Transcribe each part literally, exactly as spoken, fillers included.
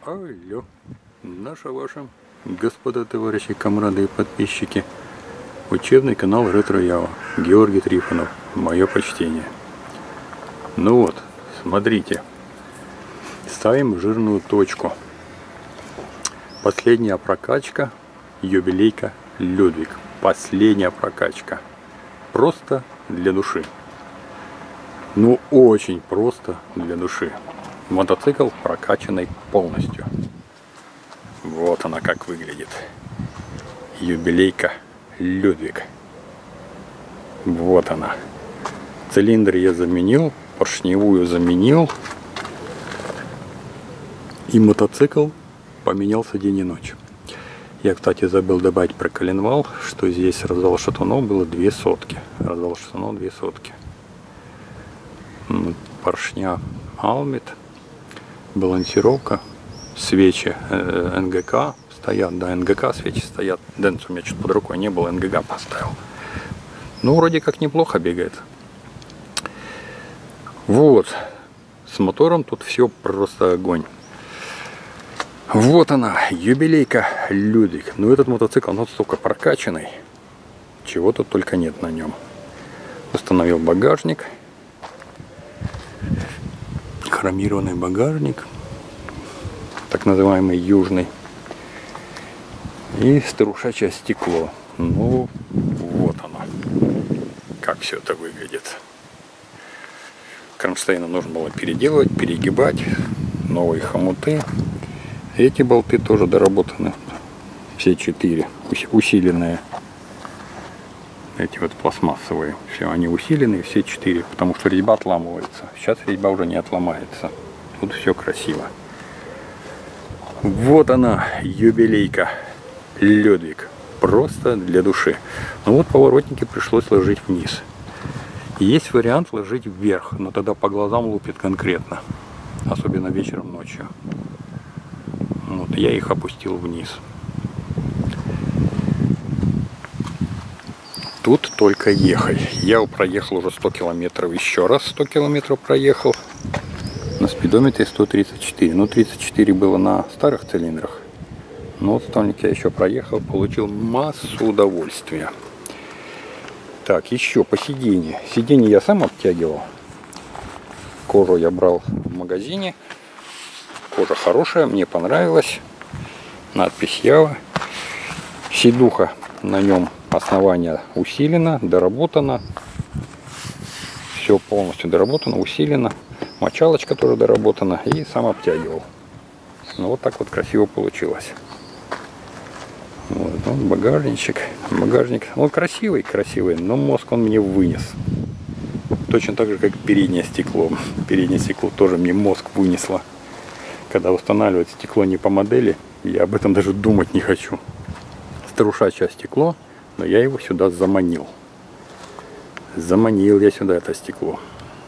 Алло, наша ваша, господа, товарищи, комрады и подписчики, учебный канал Ретро Ява, Георгий Трифонов, мое почтение. Ну вот, смотрите, ставим жирную точку. Последняя прокачка, юбилейка Людвиг, последняя прокачка, просто для души. Ну, очень просто для души. Мотоцикл прокачанный полностью. Вот она как выглядит. Юбилейка Людвиг. Вот она. Цилиндр я заменил, поршневую заменил. И мотоцикл поменялся день и ночь. Я, кстати, забыл добавить про коленвал, что здесь развал шатунов было две сотки. Развал шатунов две сотки. Поршня Алмит. Балансировка, свечи э, эн гэ ка стоят, да, эн гэ ка свечи стоят. Денс у меня что-то под рукой не было, эн гэ ка поставил. Ну, вроде как неплохо бегает. Вот, с мотором тут все просто огонь. Вот она, юбилейка Людвиг. Ну, этот мотоцикл настолько прокачанный, чего тут только нет на нем. Установил багажник. Хромированный багажник, так называемый южный, и старушачье стекло. Ну, вот оно, как все это выглядит. Кронштейны нужно было переделывать, перегибать, новые хомуты. Эти болты тоже доработаны, все четыре, усиленные. Эти вот пластмассовые, все они усиленные, все четыре, потому что резьба отламывается. Сейчас резьба уже не отломается. Тут все красиво. Вот она, юбилейка Людвиг. Просто для души. Ну вот поворотники пришлось ложить вниз. Есть вариант ложить вверх, но тогда по глазам лупит конкретно. Особенно вечером, ночью. Вот я их опустил вниз. Тут только ехать. Я проехал уже сто километров, еще раз сто километров проехал. На спидометре сто тридцать четыре. Ну, тридцать четыре было на старых цилиндрах. Но вот стольник я еще проехал, получил массу удовольствия. Так, еще по сиденью. Сиденье я сам обтягивал. Кожу я брал в магазине. Кожа хорошая, мне понравилась. Надпись Ява. Сидуха на нем. Основание усилено, доработано. Все полностью доработано, усилено. Мочалочка тоже доработана. И сам обтягивал. Ну вот так вот красиво получилось. Вот, вот багажничек. Багажник. Он красивый, красивый, но мозг он мне вынес. Точно так же, как переднее стекло. Переднее стекло тоже мне мозг вынесло. Когда устанавливать стекло не по модели, я об этом даже думать не хочу. Старушачье стекло. Но я его сюда заманил. Заманил я сюда это стекло.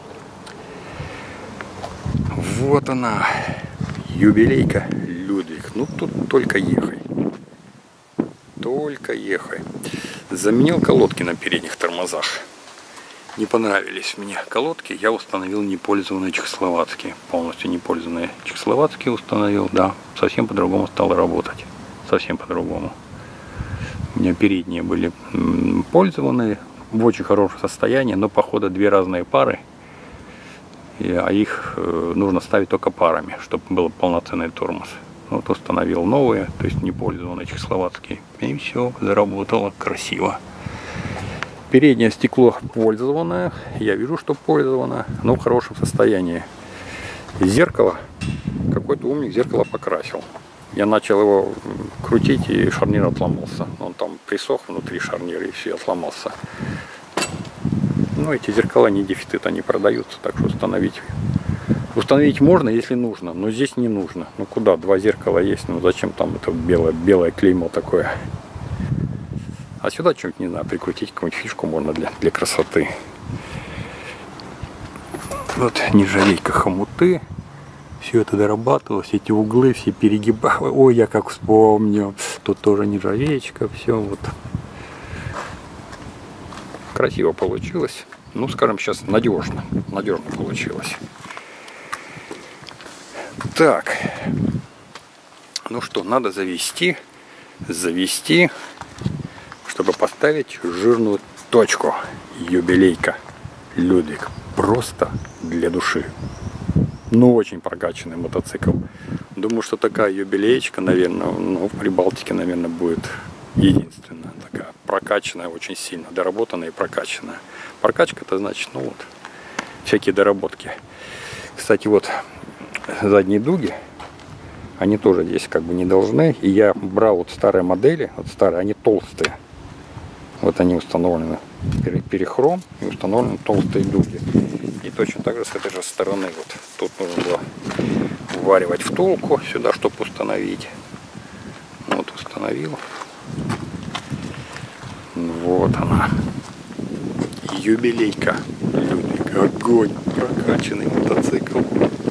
Вот она. Юбилейка Людвиг. Ну тут только ехай. Только ехай. Заменил колодки на передних тормозах. Не понравились мне колодки. Я установил непользованные чехословацкие. Полностью непользованные чехословацкие установил. Да, совсем по-другому стало работать. Совсем по-другому. У меня передние были пользованные, в очень хорошем состоянии, но походу две разные пары, и, а их э, нужно ставить только парами, чтобы был полноценный тормоз. Вот установил новые, то есть не пользованные чехословацкие, и все, заработало красиво. Переднее стекло пользованное, я вижу, что пользовано, но в хорошем состоянии. Зеркало, какой-то умник зеркало покрасил. Я начал его крутить, и шарнир отломался. Он там присох внутри шарнира, и все, отломался. Ну, эти зеркала не дефицит, они продаются, так что установить. Установить можно, если нужно, но здесь не нужно. Ну куда, два зеркала есть, ну зачем там это белое, белое клеймо такое? А сюда что-нибудь, не знаю, прикрутить, какую-нибудь фишку можно для, для красоты. Вот нержавейка, хомуты. Все это дорабатывалось, эти углы все перегибало. Ой, я как вспомню. Тут тоже нержавеечка, все вот. Красиво получилось. Ну, скажем, сейчас надежно. Надежно получилось. Так. Ну что, надо завести, завести, чтобы поставить жирную точку. Юбилейка Людвиг. Просто для души. Ну, очень прокачанный мотоцикл. Думаю, что такая юбилеечка, наверное, ну, в Прибалтике, наверное, будет единственная. Такая прокачанная очень сильно, доработанная и прокачанная. Прокачка — это значит, ну вот, всякие доработки. Кстати, вот задние дуги, они тоже здесь как бы не должны. И я брал вот старые модели, вот старые, они толстые. Вот они установлены перехром и установлены толстые дуги. И точно так же с этой же стороны. Вот тут нужно было вваривать втулку сюда, чтобы установить. Вот установил. Вот она. Юбилейка Людвиг. Огонь. Прокачанный мотоцикл.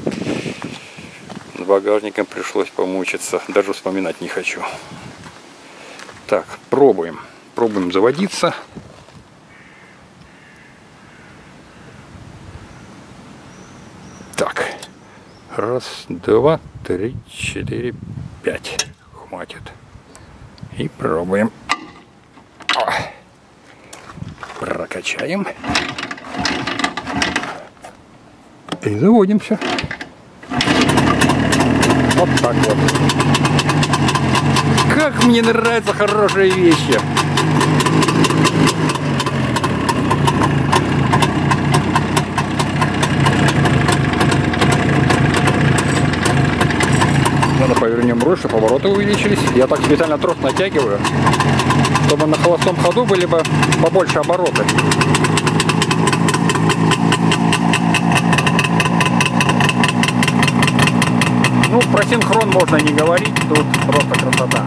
С багажником пришлось помучиться. Даже вспоминать не хочу. Так, пробуем. Пробуем заводиться. Так. Раз, два, три, четыре, пять. Хватит. И пробуем. О. Прокачаем. И заводимся. Вот так вот. Как мне нравятся хорошие вещи. Надо повернем руль, чтобы обороты увеличились. Я так специально трос натягиваю, чтобы на холостом ходу были бы побольше обороты. Ну, про синхрон можно не говорить, тут просто красота.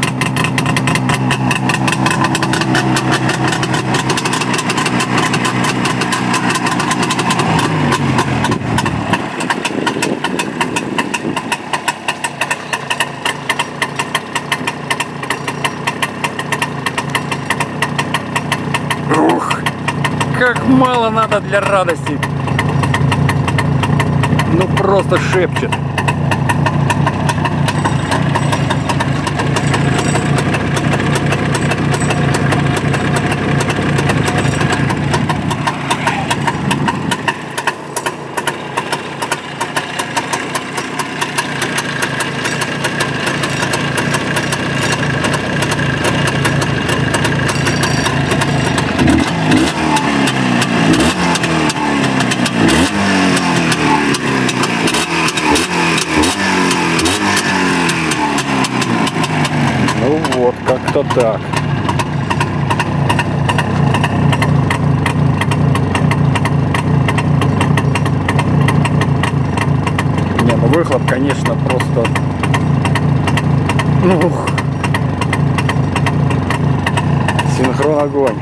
Ух, как мало надо для радости. Ну, просто шепчет. Вот как-то так. Не, ну выхлоп, конечно, просто... Ух. Синхрон огонь.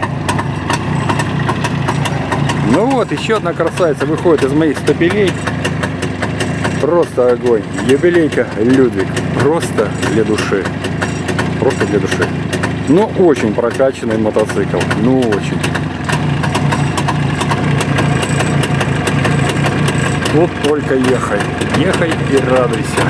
Ну вот, еще одна красавица выходит из моих стапелей. Просто огонь. Юбилейка Людвиг. Просто для души. Просто для души. Но очень прокачанный мотоцикл. Ну очень. Вот только ехай. Ехай и радуйся.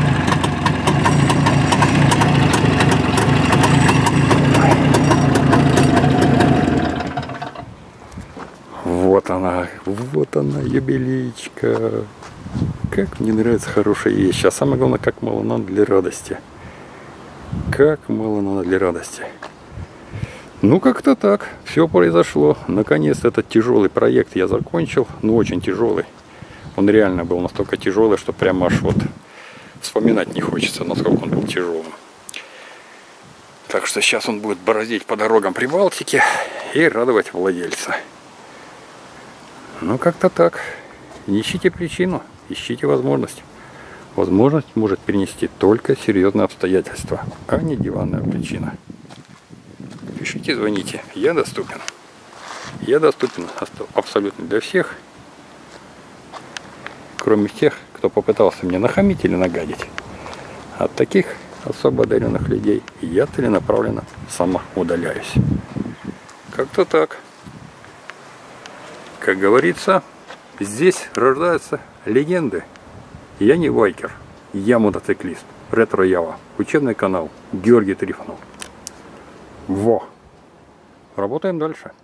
Вот она. Вот она, юбилейчика. Как мне нравится хорошая вещь. А самое главное, как мало надо для радости. Как мало надо для радости. Ну, как-то так. Все произошло. Наконец, этот тяжелый проект я закончил. Ну, очень тяжелый. Он реально был настолько тяжелый, что прямо аж вот вспоминать не хочется, насколько он был тяжелым. Так что сейчас он будет бороздить по дорогам Прибалтики и радовать владельца. Ну, как-то так. Не ищите причину, ищите возможность. Возможность может перенести только серьезные обстоятельства, а не диванная причина. Пишите, звоните. Я доступен. Я доступен абсолютно для всех, кроме тех, кто попытался мне нахамить или нагадить. От таких особо одаренных людей я целенаправленно самоудаляюсь. Как-то так. Как говорится, здесь рождаются легенды. Я не байкер. Я мотоциклист. Ретро Ява. Учебный канал. Георгий Трифонов. Во! Работаем дальше.